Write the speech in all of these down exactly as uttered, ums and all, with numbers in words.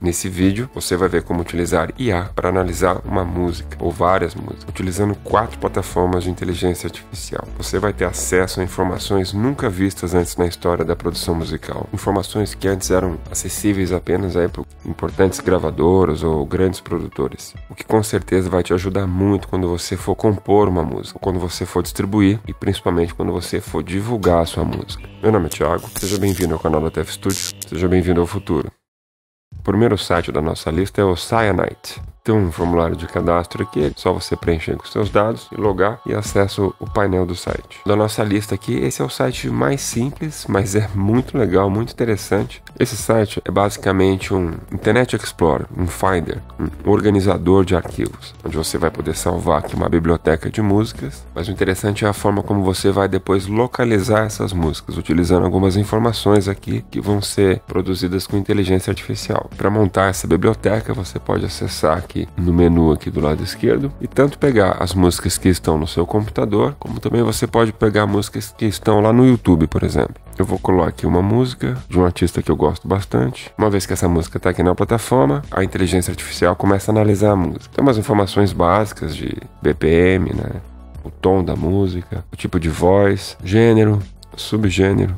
Nesse vídeo, você vai ver como utilizar I A para analisar uma música ou várias músicas, utilizando quatro plataformas de inteligência artificial. Você vai ter acesso a informações nunca vistas antes na história da produção musical. Informações que antes eram acessíveis apenas aí para importantes gravadoras ou grandes produtores. O que com certeza vai te ajudar muito quando você for compor uma música, quando você for distribuir e principalmente quando você for divulgar a sua música. Meu nome é Thiago, seja bem-vindo ao canal da T F Studio, seja bem-vindo ao futuro. O primeiro site da nossa lista é o Cyanite. Tem um formulário de cadastro aqui, é só você preencher com seus dados e logar e acesso o painel do site. Da nossa lista aqui, esse é o site mais simples, mas é muito legal, muito interessante. Esse site é basicamente um Internet Explorer, um Finder, um organizador de arquivos, onde você vai poder salvar aqui uma biblioteca de músicas, mas o interessante é a forma como você vai depois localizar essas músicas, utilizando algumas informações aqui que vão ser produzidas com inteligência artificial. Para montar essa biblioteca, você pode acessar aqui no menu aqui do lado esquerdo e tanto pegar as músicas que estão no seu computador, como também você pode pegar músicas que estão lá no YouTube, por exemplo. Eu vou colocar aqui uma música de um artista que eu gosto bastante. Uma vez que essa música está aqui na plataforma, a inteligência artificial começa a analisar a música. Tem umas informações básicas de B P M, né? O tom da música, o tipo de voz, gênero, subgênero.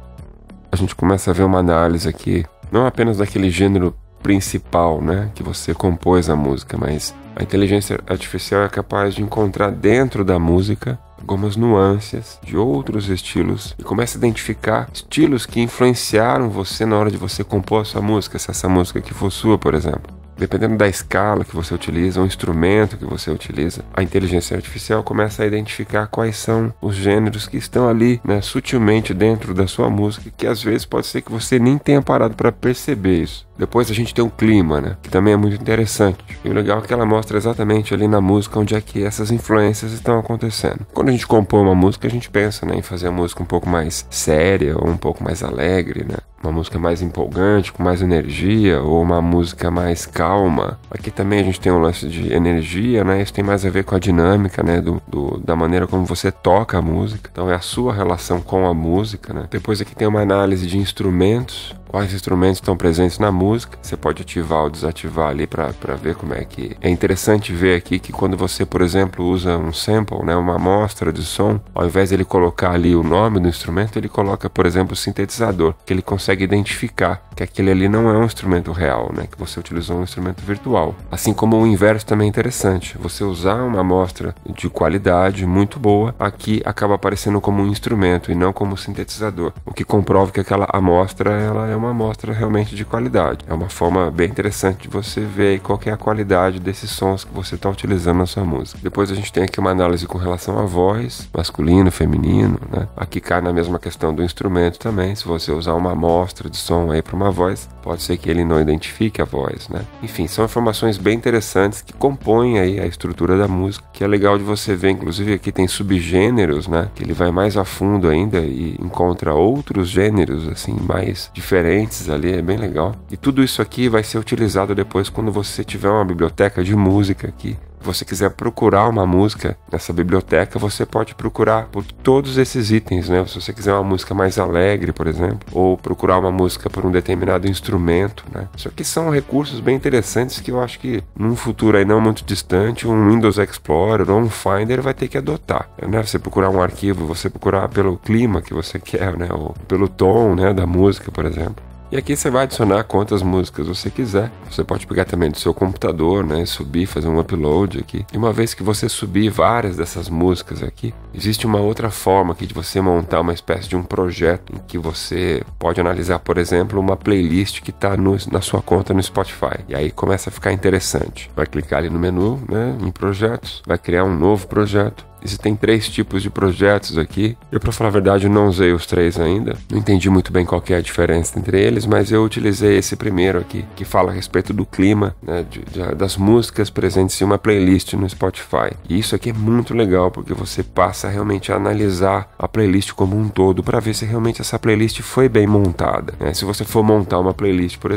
A gente começa a ver uma análise aqui, não apenas daquele gênero principal, né, que você compôs a música, mas a inteligência artificial é capaz de encontrar dentro da música algumas nuances de outros estilos e começa a identificar estilos que influenciaram você na hora de você compor a sua música, se essa música aqui for sua, por exemplo. Dependendo da escala que você utiliza, o instrumento que você utiliza, a inteligência artificial começa a identificar quais são os gêneros que estão ali, né, sutilmente dentro da sua música, que às vezes pode ser que você nem tenha parado para perceber isso. Depois a gente tem o clima, né, que também é muito interessante. E o legal é que ela mostra exatamente ali na música onde é que essas influências estão acontecendo. Quando a gente compõe uma música, a gente pensa, né, em fazer a música um pouco mais séria ou um pouco mais alegre, né? Uma música mais empolgante, com mais energia, ou uma música mais calma. Aqui também a gente tem um lance de energia, né? Isso tem mais a ver com a dinâmica, né? Do, do, da maneira como você toca a música. Então é a sua relação com a música, né? Depois aqui tem uma análise de instrumentos. Quais instrumentos estão presentes na música. Você pode ativar ou desativar ali para ver como é que... É interessante ver aqui que quando você, por exemplo, usa um sample, né, uma amostra de som, ao invés de ele colocar ali o nome do instrumento, ele coloca, por exemplo, o sintetizador, que ele consegue identificar que aquele ali não é um instrumento real, né, que você utilizou um instrumento virtual. Assim como o inverso também é interessante. Você usar uma amostra de qualidade muito boa, aqui acaba aparecendo como um instrumento e não como um sintetizador, o que comprova que aquela amostra ela é uma amostra realmente de qualidade. É uma forma bem interessante de você ver qual que é a qualidade desses sons que você está utilizando na sua música. Depois a gente tem aqui uma análise com relação à voz, masculino, feminino, né? Aqui cai na mesma questão do instrumento também. Se você usar uma amostra de som aí para uma voz, pode ser que ele não identifique a voz, né? Enfim, são informações bem interessantes que compõem aí a estrutura da música, que é legal de você ver. Inclusive aqui tem subgêneros, né? Que ele vai mais a fundo ainda e encontra outros gêneros assim mais diferentes ali, é bem legal. E tudo isso aqui vai ser utilizado depois quando você tiver uma biblioteca de música aqui. Se você quiser procurar uma música nessa biblioteca, você pode procurar por todos esses itens, né? Se você quiser uma música mais alegre, por exemplo, ou procurar uma música por um determinado instrumento, né? Isso aqui são recursos bem interessantes que eu acho que num futuro aí não muito distante, um Windows Explorer ou um Finder vai ter que adotar, né? Você procurar um arquivo, você procurar pelo clima que você quer, né? Ou pelo tom, né, da música, por exemplo. E aqui você vai adicionar quantas músicas você quiser. Você pode pegar também do seu computador, né, subir, fazer um upload aqui. E uma vez que você subir várias dessas músicas aqui, existe uma outra forma aqui de você montar uma espécie de um projeto em que você pode analisar, por exemplo, uma playlist que está na sua conta no Spotify. E aí começa a ficar interessante. Vai clicar ali no menu, né, em projetos, vai criar um novo projeto. Existem três tipos de projetos aqui. Eu, para falar a verdade, não usei os três ainda. Não entendi muito bem qual que é a diferença entre eles, mas eu utilizei esse primeiro aqui, que fala a respeito do clima, né, de, de, das músicas presentes em uma playlist no Spotify. E isso aqui é muito legal, porque você passa realmente a analisar a playlist como um todo, para ver se realmente essa playlist foi bem montada, né? Se você for montar uma playlist, por exemplo,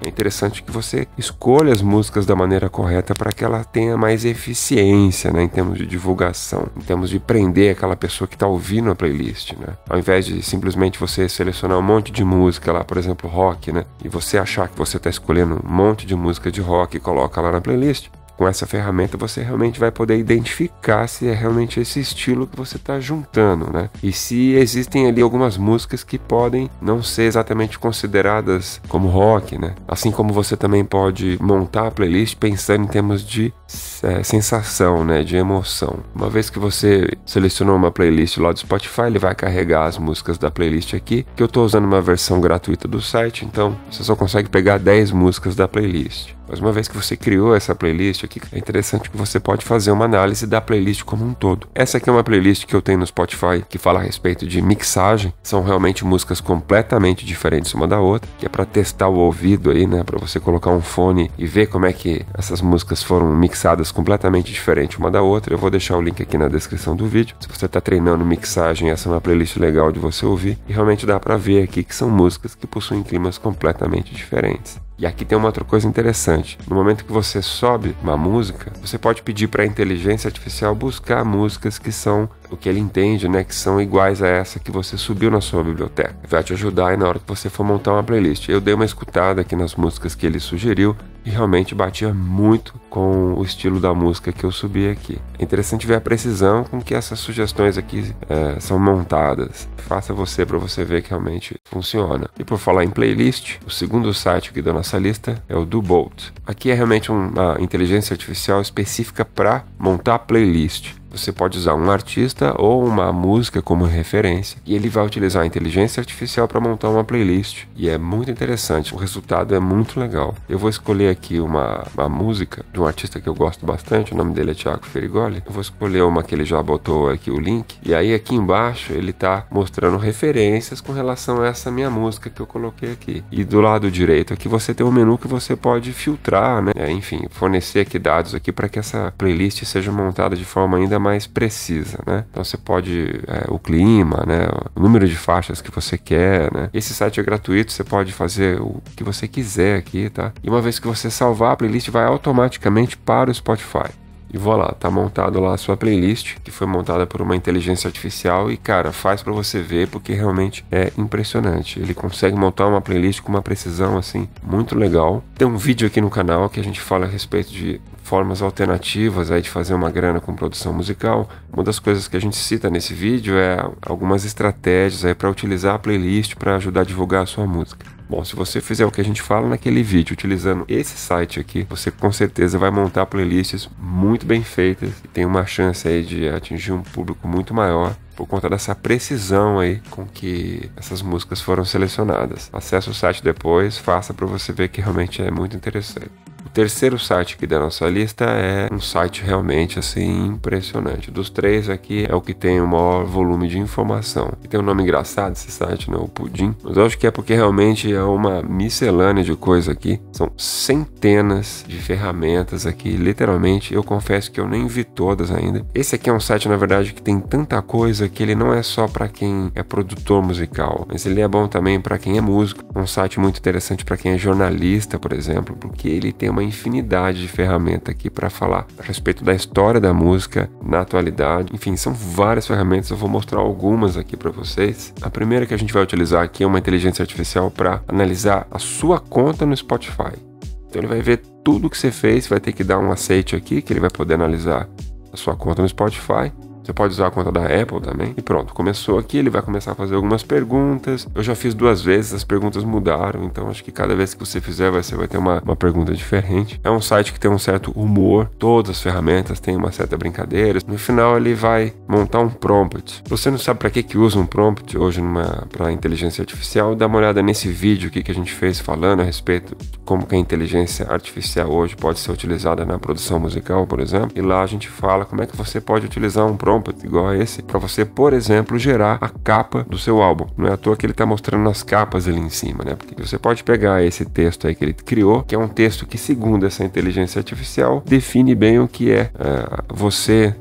É interessante que você escolha as músicas da maneira correta para que ela tenha mais eficiência, né, em termos de divulgação, em termos de prender aquela pessoa que está ouvindo a playlist, né? Ao invés de simplesmente você selecionar um monte de música lá, por exemplo, rock, né, e você achar que você está escolhendo um monte de música de rock e coloca lá na playlist, com essa ferramenta você realmente vai poder identificar se é realmente esse estilo que você está juntando, né? E se existem ali algumas músicas que podem não ser exatamente consideradas como rock, né? Assim como você também pode montar a playlist pensando em termos de é, sensação, né? De emoção. Uma vez que você selecionou uma playlist lá do Spotify, ele vai carregar as músicas da playlist aqui, que eu estou usando uma versão gratuita do site, então você só consegue pegar dez músicas da playlist. Mas uma vez que você criou essa playlist aqui, é interessante que você pode fazer uma análise da playlist como um todo. Essa aqui é uma playlist que eu tenho no Spotify que fala a respeito de mixagem. São realmente músicas completamente diferentes uma da outra, que é para testar o ouvido aí, né? Para você colocar um fone e ver como é que essas músicas foram mixadas completamente diferente uma da outra. Eu vou deixar o link aqui na descrição do vídeo. Se você está treinando mixagem, essa é uma playlist legal de você ouvir. E realmente dá para ver aqui que são músicas que possuem climas completamente diferentes. E aqui tem uma outra coisa interessante. No momento que você sobe uma música, você pode pedir para a inteligência artificial buscar músicas que são o que ele entende, né, que são iguais a essa que você subiu na sua biblioteca. Vai te ajudar aí na hora que você for montar uma playlist. Eu dei uma escutada aqui nas músicas que ele sugeriu e realmente batia muito com o estilo da música que eu subi aqui. É interessante ver a precisão com que essas sugestões aqui é, são montadas. Faça você para você ver que realmente funciona. E por falar em playlist, o segundo site aqui da nossa lista é o Dubolt. Aqui é realmente uma inteligência artificial específica para montar playlist. Você pode usar um artista ou uma música como referência e ele vai utilizar a inteligência artificial para montar uma playlist. E é muito interessante, o resultado é muito legal. Eu vou escolher aqui uma, uma música de um artista que eu gosto bastante, o nome dele é Thiago Ferigoli. Eu vou escolher uma que ele já botou aqui o link. E aí aqui embaixo ele está mostrando referências com relação a essa minha música que eu coloquei aqui. E do lado direito aqui você tem um menu que você pode filtrar, né? É, enfim, fornecer aqui dados aqui para que essa playlist seja montada de forma ainda mais precisa, né? Então você pode, é, o clima, né? O número de faixas que você quer, né? Esse site é gratuito, você pode fazer o que você quiser aqui, tá? E uma vez que você salvar, a playlist vai automaticamente para o Spotify. E vou lá, tá montado lá a sua playlist, que foi montada por uma inteligência artificial e, cara, faz pra você ver, porque realmente é impressionante. Ele consegue montar uma playlist com uma precisão, assim, muito legal. Tem um vídeo aqui no canal que a gente fala a respeito de formas alternativas aí de fazer uma grana com produção musical. Uma das coisas que a gente cita nesse vídeo é algumas estratégias aí para utilizar a playlist para ajudar a divulgar a sua música. Bom, se você fizer o que a gente fala naquele vídeo, utilizando esse site aqui, você com certeza vai montar playlists muito bem feitas e tem uma chance aí de atingir um público muito maior por conta dessa precisão aí com que essas músicas foram selecionadas. Acesse o site depois, faça para você ver que realmente é muito interessante. O terceiro site aqui da nossa lista é um site realmente assim impressionante. Dos três aqui é o que tem o maior volume de informação. E tem um nome engraçado esse site, né? O Pudim. Mas eu acho que é porque realmente é uma miscelânea de coisa aqui. São centenas de ferramentas aqui. Literalmente, eu confesso que eu nem vi todas ainda. Esse aqui é um site, na verdade, que tem tanta coisa que ele não é só para quem é produtor musical, mas ele é bom também para quem é músico. É um site muito interessante para quem é jornalista, por exemplo, porque ele tem uma infinidade de ferramentas aqui para falar a respeito da história da música na atualidade. Enfim, são várias ferramentas, eu vou mostrar algumas aqui para vocês. A primeira que a gente vai utilizar aqui é uma inteligência artificial para analisar a sua conta no Spotify. Então ele vai ver tudo que você fez, vai ter que dar um aceite aqui, que ele vai poder analisar a sua conta no Spotify. Você pode usar a conta da Apple também. E pronto, começou aqui, ele vai começar a fazer algumas perguntas. Eu já fiz duas vezes, as perguntas mudaram, então acho que cada vez que você fizer, você vai ter uma, uma pergunta diferente. É um site que tem um certo humor, todas as ferramentas têm uma certa brincadeira. No final ele vai montar um prompt. Você não sabe para que que usa um prompt hoje para inteligência artificial? Dá uma olhada nesse vídeo aqui que a gente fez falando a respeito de como que a inteligência artificial hoje pode ser utilizada na produção musical, por exemplo. E lá a gente fala como é que você pode utilizar um prompt igual a esse, para você, por exemplo, gerar a capa do seu álbum. Não é à toa que ele está mostrando as capas ali em cima, né? Porque você pode pegar esse texto aí que ele criou, que é um texto que, segundo essa inteligência artificial, define bem o que é uh, você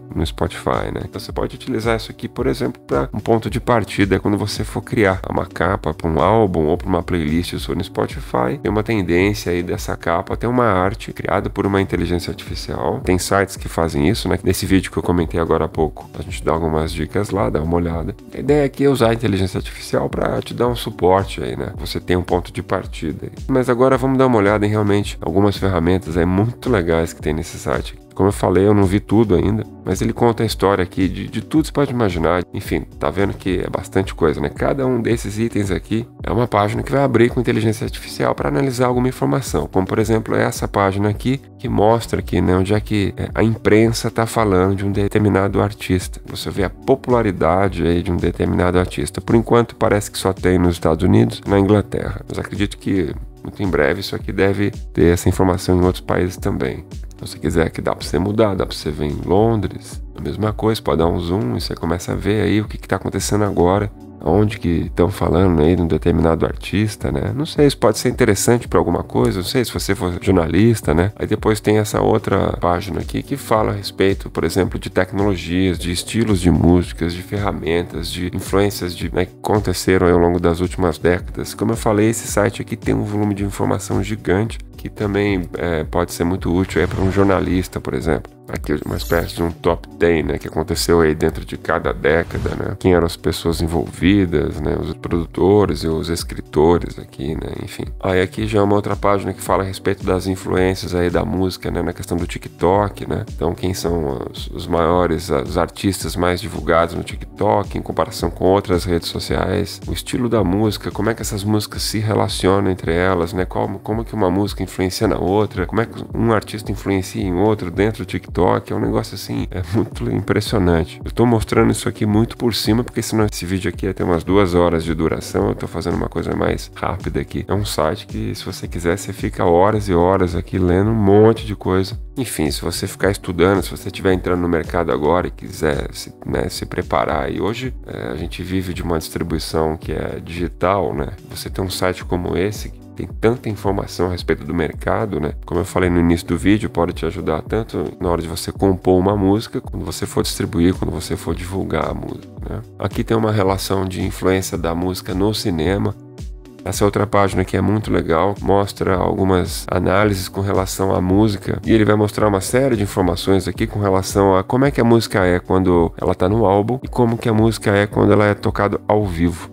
no Spotify, né? Então você pode utilizar isso aqui, por exemplo, para um ponto de partida quando você for criar uma capa para um álbum ou para uma playlist sua no Spotify. Tem uma tendência aí dessa capa ter uma arte criada por uma inteligência artificial. Tem sites que fazem isso, né? Nesse vídeo que eu comentei agora há pouco, a gente dá algumas dicas lá, dá uma olhada. A ideia aqui é usar a inteligência artificial para te dar um suporte aí, né? Você tem um ponto de partida aí. Mas agora vamos dar uma olhada em realmente algumas ferramentas aí muito legais que tem nesse site. Como eu falei, eu não vi tudo ainda, mas ele conta a história aqui de, de tudo que você pode imaginar. Enfim, tá vendo que é bastante coisa, né? Cada um desses itens aqui é uma página que vai abrir com inteligência artificial para analisar alguma informação. Como, por exemplo, essa página aqui que mostra aqui, né, onde é que a imprensa está falando de um determinado artista. Você vê a popularidade aí de um determinado artista. Por enquanto, parece que só tem nos Estados Unidos e na Inglaterra. Mas acredito que muito em breve isso aqui deve ter essa informação em outros países também. Então, se quiser que dá para você mudar, dá para você ver em Londres, a mesma coisa, pode dar um zoom e você começa a ver aí o que está acontecendo agora, onde que estão falando aí de um determinado artista, né? Não sei, isso pode ser interessante para alguma coisa, não sei se você for jornalista, né? Aí depois tem essa outra página aqui que fala a respeito, por exemplo, de tecnologias, de estilos de músicas, de ferramentas, de influências de, né, que aconteceram aí ao longo das últimas décadas. Como eu falei, esse site aqui tem um volume de informação gigante, que também é, pode ser muito útil para um jornalista, por exemplo. Aqui uma espécie de um top dez, né, que aconteceu aí dentro de cada década, né? Quem eram as pessoas envolvidas, né? Os produtores e os escritores aqui, né? Enfim. Aí aqui já é uma outra página que fala a respeito das influências aí da música, né? Na questão do TikTok, né? Então quem são os, os maiores, os artistas mais divulgados no TikTok em comparação com outras redes sociais, o estilo da música, como é que essas músicas se relacionam entre elas, né? Como, como que uma música influencia na outra, como é que um artista influencia em outro dentro do TikTok. É um negócio assim, é muito impressionante. Eu tô mostrando isso aqui muito por cima, porque senão esse vídeo aqui ia ter umas duas horas de duração. Eu tô fazendo uma coisa mais rápida aqui. É um site que, se você quiser, você fica horas e horas aqui lendo um monte de coisa. Enfim, se você ficar estudando, se você estiver entrando no mercado agora e quiser se, né, se preparar, e hoje é, a gente vive de uma distribuição que é digital, né? Você tem um site como esse, tem tanta informação a respeito do mercado, né? Como eu falei no início do vídeo, pode te ajudar tanto na hora de você compor uma música, quando você for distribuir, quando você for divulgar a música, né? Aqui tem uma relação de influência da música no cinema. Essa outra página aqui é muito legal, mostra algumas análises com relação à música, e ele vai mostrar uma série de informações aqui com relação a como é que a música é quando ela está no álbum e como que a música é quando ela é tocada ao vivo.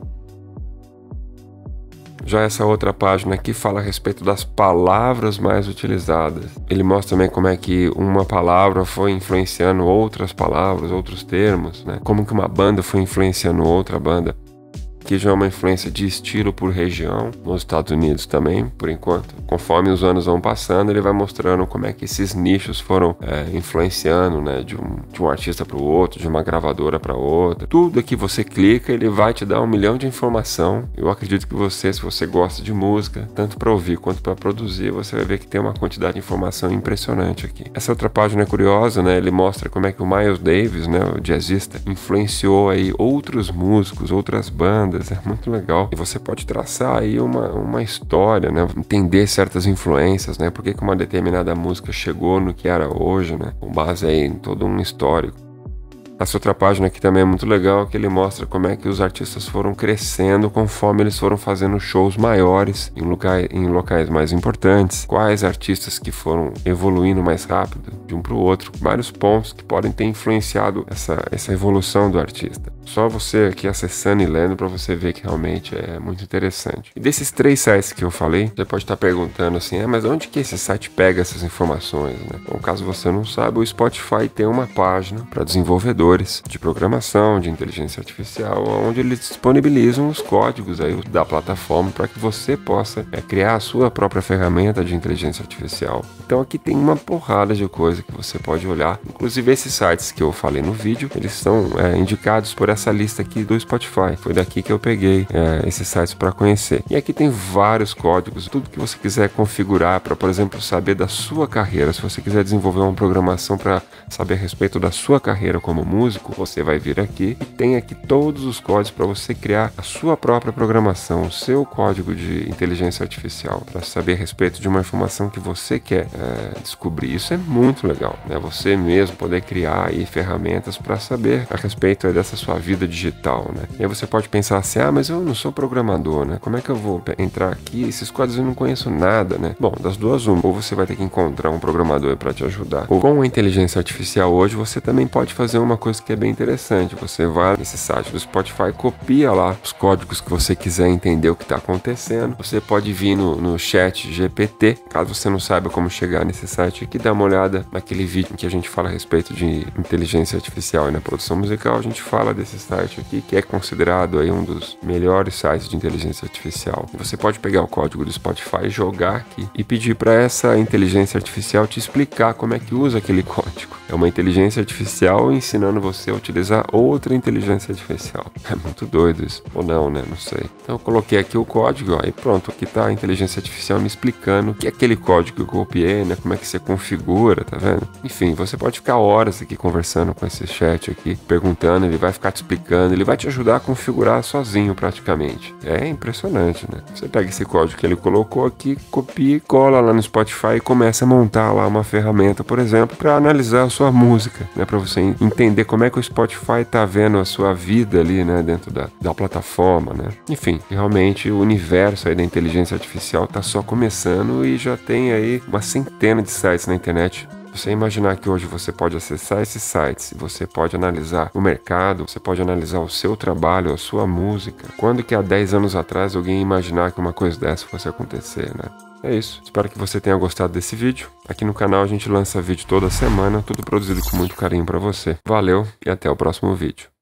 Já essa outra página aqui fala a respeito das palavras mais utilizadas. Ele mostra também como é que uma palavra foi influenciando outras palavras, outros termos, né? Como que uma banda foi influenciando outra banda. Aqui já é uma influência de estilo por região, nos Estados Unidos também, por enquanto. Conforme os anos vão passando, ele vai mostrando como é que esses nichos foram é, influenciando, né, de um, de um artista para o outro, de uma gravadora para outra. Tudo que você clica, ele vai te dar um milhão de informação. Eu acredito que você, se você gosta de música, tanto para ouvir quanto para produzir, você vai ver que tem uma quantidade de informação impressionante aqui. Essa outra página é curiosa, né? Ele mostra como é que o Miles Davis, né, o jazzista, influenciou aí outros músicos, outras bandas. É muito legal. E você pode traçar aí uma, uma história, né? Entender certas influências, né? Por que que uma determinada música chegou no que era hoje, né? Com base aí em todo um histórico. Essa outra página aqui também é muito legal, que ele mostra como é que os artistas foram crescendo conforme eles foram fazendo shows maiores em locais, em locais mais importantes. Quais artistas que foram evoluindo mais rápido de um para o outro. Vários pontos que podem ter influenciado essa, essa evolução do artista. Só você aqui acessando e lendo para você ver que realmente é muito interessante. E desses três sites que eu falei, você pode estar perguntando assim, ah, mas onde que esse site pega essas informações, né? Bom, caso você não saiba, o Spotify tem uma página para desenvolvedores de programação, de inteligência artificial, onde eles disponibilizam os códigos aí da plataforma para que você possa é, criar a sua própria ferramenta de inteligência artificial. Então aqui tem uma porrada de coisa que você pode olhar. Inclusive esses sites que eu falei no vídeo, eles são é, indicados por essa lista aqui do Spotify. Foi daqui que eu peguei é, esses sites para conhecer. E aqui tem vários códigos, tudo que você quiser configurar para, por exemplo, saber da sua carreira. Se você quiser desenvolver uma programação para saber a respeito da sua carreira como músico, músico, você vai vir aqui e tem aqui todos os códigos para você criar a sua própria programação, o seu código de inteligência artificial, para saber a respeito de uma informação que você quer é, descobrir. Isso é muito legal, né? Você mesmo poder criar aí ferramentas para saber a respeito dessa sua vida digital, né? E aí você pode pensar assim, ah, mas eu não sou programador, né? Como é que eu vou entrar aqui? Esses códigos eu não conheço nada, né? Bom, das duas uma, ou você vai ter que encontrar um programador para te ajudar, ou com a inteligência artificial hoje você também pode fazer uma coisa que é bem interessante. Você vai nesse site do Spotify, copia lá os códigos que você quiser entender o que está acontecendo. Você pode vir no, no chat G P T, caso você não saiba como chegar nesse site aqui, dá uma olhada naquele vídeo em que a gente fala a respeito de inteligência artificial e na produção musical. A gente fala desse site aqui, que é considerado aí um dos melhores sites de inteligência artificial. Você pode pegar o código do Spotify, jogar aqui e pedir para essa inteligência artificial te explicar como é que usa aquele código. É uma inteligência artificial ensinando você a utilizar outra inteligência artificial. É muito doido isso. Ou não, né? Não sei. Então eu coloquei aqui o código, ó, e pronto, aqui tá a inteligência artificial me explicando o que é aquele código que eu copiei, né? Como é que você configura, tá vendo? Enfim, você pode ficar horas aqui conversando com esse chat aqui, perguntando, ele vai ficar te explicando, ele vai te ajudar a configurar sozinho praticamente. É impressionante, né? Você pega esse código que ele colocou aqui, copia e cola lá no Spotify e começa a montar lá uma ferramenta, por exemplo, para analisar a sua música, né? Para você entender como é que o Spotify tá vendo a sua vida ali, né? Dentro da, da plataforma, né? Enfim, realmente o universo aí da inteligência artificial tá só começando e já tem aí uma centena de sites na internet. Você imaginar que hoje você pode acessar esses sites, você pode analisar o mercado, você pode analisar o seu trabalho, a sua música. Quando que há dez anos atrás alguém ia imaginar que uma coisa dessa fosse acontecer, né? É isso. Espero que você tenha gostado desse vídeo. Aqui no canal a gente lança vídeo toda semana, tudo produzido com muito carinho para você. Valeu e até o próximo vídeo.